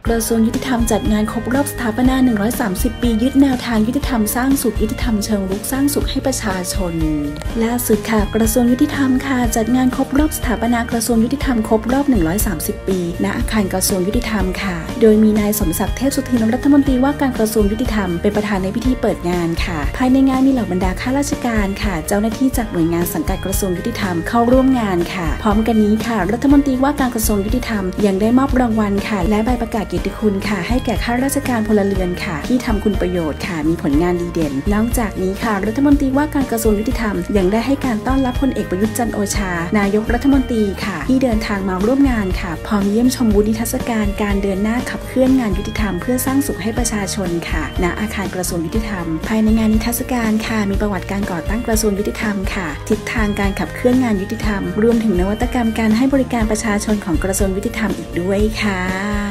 กระทรวงยุติธรรมจัดงานครบรอบสถาปนา130 ปียึดแนวทางยุติธรรมสร้างสุขยุติธรรมเชิงรุกสร้างสุขให้ประชาชนล่าสุดค่ะกระทรวงยุติธรรมค่ะจัดงานครบรอบสถาปนากระทรวงยุติธรรมครบรอบ130 ปีณอาคารกระทรวงยุติธรรมค่ะโดยมีนายสมศักดิ์เทพสุทินรัฐมนตรีว่าการกระทรวงยุติธรรมเป็นประธานในพิธีเปิดงานค่ะภายในงานมีเหล่าบรรดาข้าราชการค่ะเจ้าหน้าที่จากหน่วยงานสังกัดกระทรวงยุติธรรมเข้าร่วมงานค่ะพร้อมกันนี้ค่ะรัฐมนตรีว่าการกระทรวงยุติธรรมยังได้มอบรางวัลค่ะและใบประกาศเกียรติคุณค่ะให้แก่ข้าราชการพลเรือนค่ะที่ทำคุณประโยชน์ค่ะมีผลงานดีเด่นนอกจากนี้ค่ะรัฐมนตรีว่าการกระทรวงยุติธรรมยังได้ให้การต้อนรับพลเอกประยุทธ์จันทร์โอชานายกรัฐมนตรีค่ะที่เดินทางมาร่วมงานค่ะพร้อมเยี่ยมชมบูธนิทรรศการการเดินหน้าขับเคลื่อนงานยุติธรรมเพื่อสร้างสุขให้ประชาชนค่ะณอาคารกระทรวงยุติธรรมภายในงานนิทรรศการค่ะมีประวัติการก่อตั้งกระทรวงยุติธรรมค่ะทิศทางการขับเคลื่อนงานยุติธรรมรวมถึงนวัตกรรมการให้บริการประชาชนของกระทรวงยุติธรรมอีกด้วยค่ะ